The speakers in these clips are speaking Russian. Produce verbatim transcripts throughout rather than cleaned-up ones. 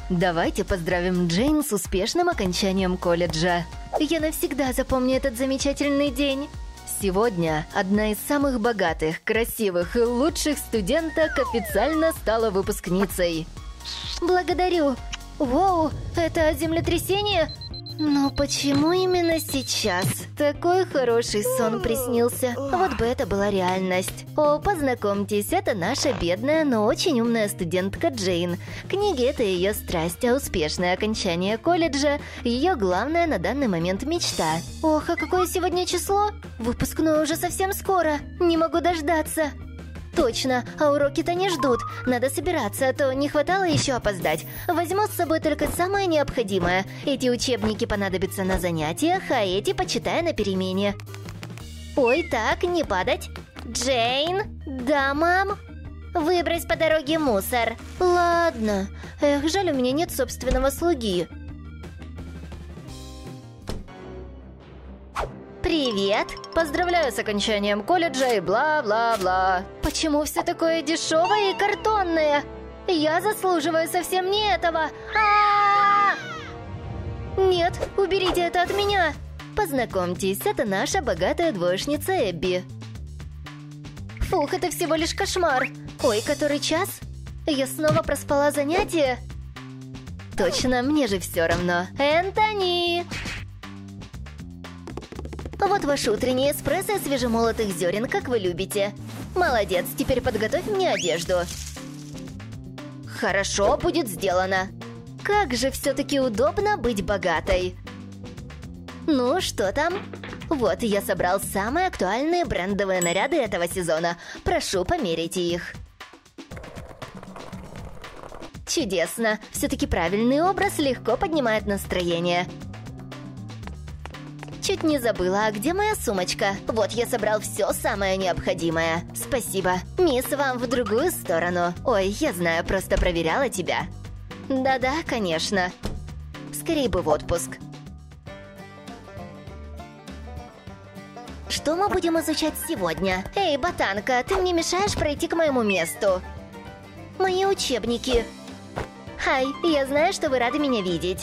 Давайте поздравим Джейн с успешным окончанием колледжа. Я навсегда запомню этот замечательный день. Сегодня одна из самых богатых, красивых и лучших студенток официально стала выпускницей. Благодарю. Воу, это землетрясение? Но почему именно сейчас? Такой хороший сон приснился. Вот бы это была реальность. О, познакомьтесь, это наша бедная, но очень умная студентка Джейн. Книги – это ее страсть, а успешное окончание колледжа – ее главная на данный момент мечта. Ох, а какое сегодня число? Выпускной уже совсем скоро. Не могу дождаться. Точно, а уроки-то не ждут. Надо собираться, а то не хватало еще опоздать. Возьму с собой только самое необходимое. Эти учебники понадобятся на занятиях, а эти почитаю на перемене. Ой, так, не падать. Джейн? Да, мам? Выбрось по дороге мусор. Ладно. Эх, жаль, у меня нет собственного слуги. Привет! Поздравляю с окончанием колледжа и бла-бла-бла. Почему все такое дешевое и картонное? Я заслуживаю совсем не этого. А-а-а! Нет, уберите это от меня. Познакомьтесь, это наша богатая двоечница Эбби. Фух, это всего лишь кошмар. Ой, который час? Я снова проспала занятие? Точно, мне же все равно. Энтони! Вот ваш утренний эспрессо из свежемолотых зерен, как вы любите. Молодец, теперь подготовь мне одежду. Хорошо, будет сделано. Как же все-таки удобно быть богатой. Ну, что там? Вот, я собрал самые актуальные брендовые наряды этого сезона. Прошу, померяйте их. Чудесно. Все-таки правильный образ легко поднимает настроение. Чуть не забыла, а где моя сумочка? Вот, я собрал все самое необходимое. Спасибо. Мисс, вам в другую сторону. Ой, я знаю, просто проверяла тебя. Да-да, конечно. Скорей бы в отпуск. Что мы будем изучать сегодня? Эй, ботанка, ты мне мешаешь пройти к моему месту. Мои учебники. Хай, я знаю, что вы рады меня видеть.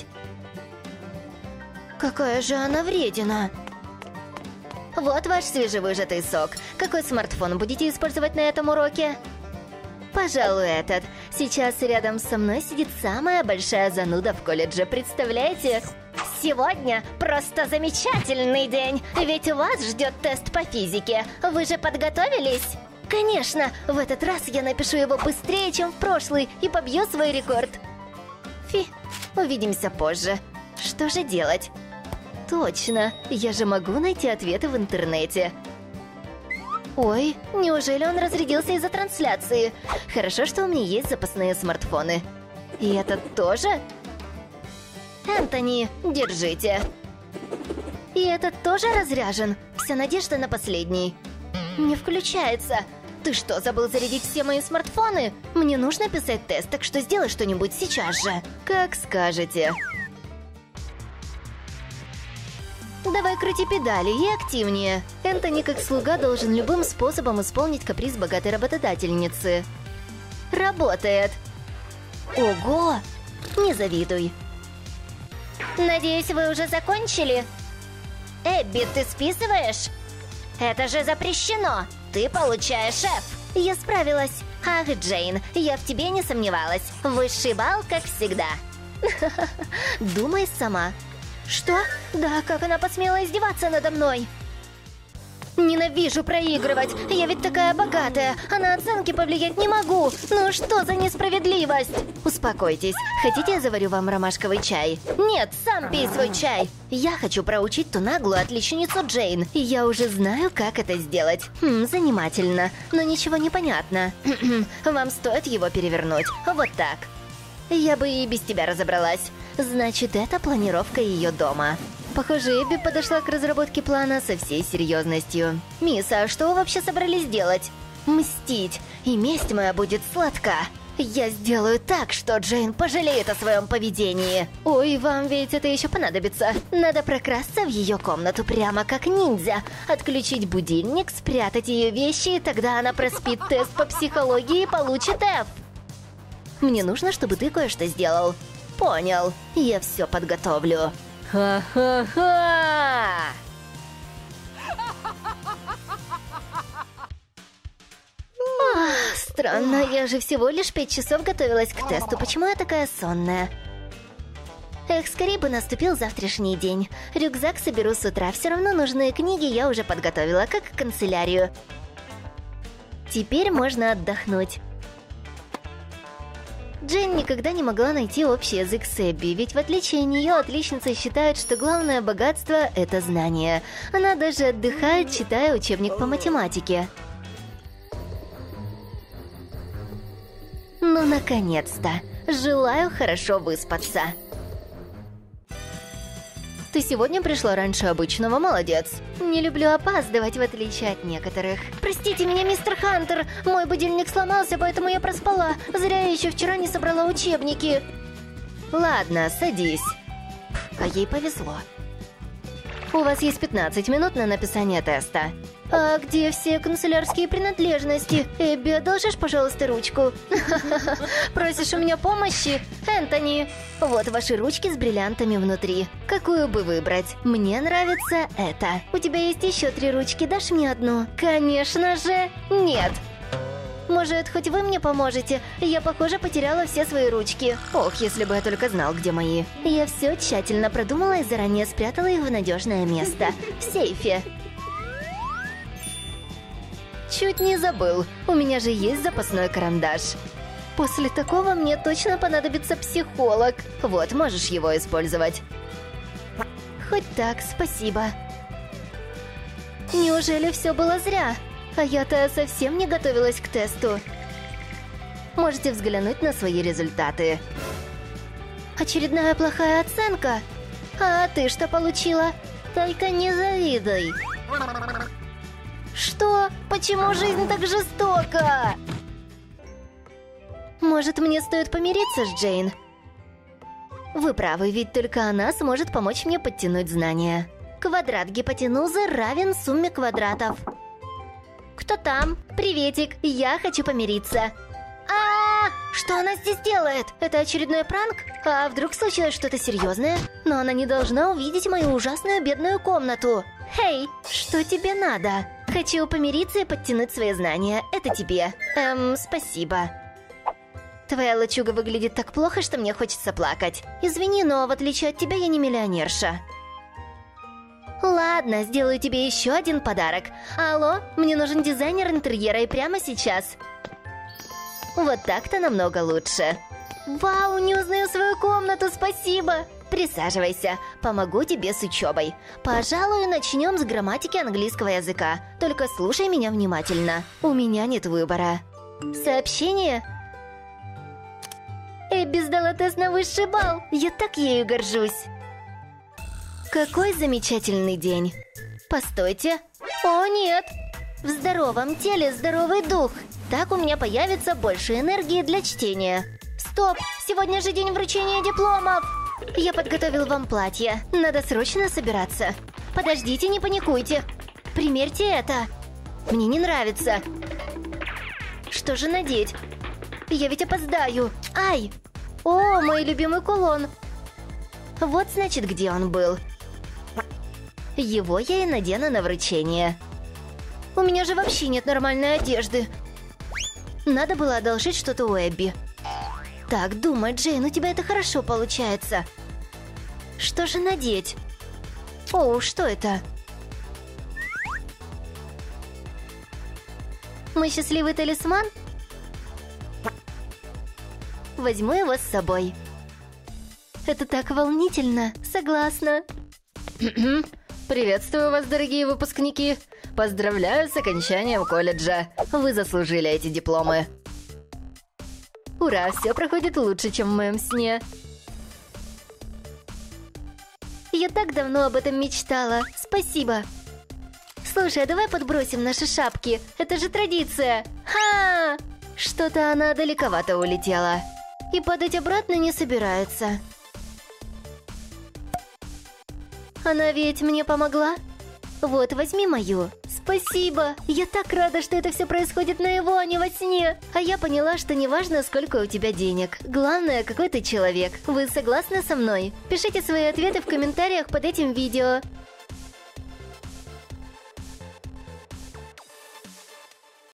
Какая же она вредина. Вот ваш свежевыжатый сок. Какой смартфон будете использовать на этом уроке? Пожалуй, этот. Сейчас рядом со мной сидит самая большая зануда в колледже, представляете? Сегодня просто замечательный день, ведь вас ждет тест по физике. Вы же подготовились? Конечно, в этот раз я напишу его быстрее, чем в прошлый, и побью свой рекорд. Фи, увидимся позже. Что же делать? Точно, я же могу найти ответы в интернете. Ой, неужели он разрядился из-за трансляции? Хорошо, что у меня есть запасные смартфоны. И этот тоже? Энтони, держите. И этот тоже разряжен? Вся надежда на последний. Не включается. Ты что, забыл зарядить все мои смартфоны? Мне нужно писать тест, так что сделай что-нибудь сейчас же. Как скажете. Давай крути педали и активнее. Энтони, как слуга, должен любым способом исполнить каприз богатой работодательницы. Работает. Ого! Не завидуй. Надеюсь, вы уже закончили? Эбби, ты списываешь? Это же запрещено. Ты получаешь F. Я справилась. Ах, Джейн, я в тебе не сомневалась. Высший балл, как всегда. Думай сама. Что? Да, как она посмела издеваться надо мной? Ненавижу проигрывать. Я ведь такая богатая, а на оценки повлиять не могу. Ну что за несправедливость? Успокойтесь. Хотите, я заварю вам ромашковый чай? Нет, сам пей свой чай. Я хочу проучить ту наглую отличницу Джейн. И я уже знаю, как это сделать. Хм, занимательно, но ничего не понятно. Вам стоит его перевернуть. Вот так. Я бы и без тебя разобралась. Значит, это планировка ее дома. Похоже, Эбби подошла к разработке плана со всей серьезностью. Мисс, а что вы вообще собрались делать? Мстить. И месть моя будет сладка. Я сделаю так, что Джейн пожалеет о своем поведении. Ой, вам ведь это еще понадобится. Надо прокрасться в ее комнату прямо как ниндзя. Отключить будильник, спрятать ее вещи, и тогда она проспит тест по психологии и получит F. Мне нужно, чтобы ты кое-что сделал. Понял, я все подготовлю. Ха-ха-ха! Ах, странно, я же всего лишь пять часов готовилась к тесту. Почему я такая сонная? Эх, скорее бы наступил завтрашний день. Рюкзак соберу с утра. Все равно нужные книги я уже подготовила, как канцелярию. Теперь можно отдохнуть. Джейн никогда не могла найти общий язык с Эбби, ведь в отличие от нее отличницы считают, что главное богатство – это знание. Она даже отдыхает, читая учебник по математике. Ну, наконец-то! Желаю хорошо выспаться. Ты сегодня пришла раньше обычного, молодец. Не люблю опаздывать, в отличие от некоторых. Простите меня, мистер Хантер, мой будильник сломался, поэтому я проспала. Зря я еще вчера не собрала учебники. Ладно, садись. А ей повезло. У вас есть пятнадцать минут на написание теста. А где все канцелярские принадлежности? Эбби, одолжишь, пожалуйста, ручку? Просишь у меня помощи? Энтони! Вот ваши ручки с бриллиантами внутри. Какую бы выбрать? Мне нравится это. У тебя есть еще три ручки, дашь мне одну? Конечно же, нет. Может, хоть вы мне поможете? Я, похоже, потеряла все свои ручки. Ох, если бы я только знал, где мои. Я все тщательно продумала и заранее спрятала их в надежное место. В сейфе. Чуть не забыл. У меня же есть запасной карандаш. После такого мне точно понадобится психолог. Вот, можешь его использовать. Хоть так, спасибо. Неужели все было зря? А я-то совсем не готовилась к тесту. Можете взглянуть на свои результаты. Очередная плохая оценка. А ты что получила? Только не завидуй. Что? Почему жизнь так жестока? Может, мне стоит помириться с Джейн? Вы правы, ведь только она сможет помочь мне подтянуть знания. Квадрат гипотенузы равен сумме квадратов. Кто там? Приветик, я хочу помириться. А, что она здесь делает? Это очередной пранк? А вдруг случилось что-то серьезное? Но она не должна увидеть мою ужасную бедную комнату. Хей, что тебе надо? Хочу помириться и подтянуть свои знания. Это тебе. Эм, спасибо. Твоя лачуга выглядит так плохо, что мне хочется плакать. Извини, но в отличие от тебя я не миллионерша. Ладно, сделаю тебе еще один подарок. Алло, мне нужен дизайнер интерьера и прямо сейчас. Вот так-то намного лучше. Вау, не узнаю свою комнату, спасибо. Присаживайся, помогу тебе с учебой. Пожалуй, начнем с грамматики английского языка. Только слушай меня внимательно. У меня нет выбора. Сообщение? Эбби сдала тест на высший балл. Я так ею горжусь. Какой замечательный день. Постойте. О, нет. В здоровом теле здоровый дух. Так у меня появится больше энергии для чтения. Стоп, сегодня же день вручения дипломов. Я подготовил вам платье. Надо срочно собираться. Подождите, не паникуйте. Примерьте это. Мне не нравится. Что же надеть? Я ведь опоздаю. Ай! О, мой любимый кулон. Вот, значит, где он был. Его я и надену на вручение. У меня же вообще нет нормальной одежды. Надо было одолжить что-то у Эбби. Так, думай, Джейн, у тебя это хорошо получается. Что же надеть? О, что это? Мой счастливый талисман? Возьму его с собой. Это так волнительно, согласна. Приветствую вас, дорогие выпускники. Поздравляю с окончанием колледжа. Вы заслужили эти дипломы. Ура, все проходит лучше, чем в моем сне. Я так давно об этом мечтала. Спасибо. Слушай, а давай подбросим наши шапки. Это же традиция. Ха! Что-то она далековато улетела. И падать обратно не собирается. Она ведь мне помогла. Вот, возьми мою. спасибо! Я так рада, что это все происходит наяву, а не во сне! А я поняла, что неважно, сколько у тебя денег. Главное, какой ты человек. Вы согласны со мной? Пишите свои ответы в комментариях под этим видео.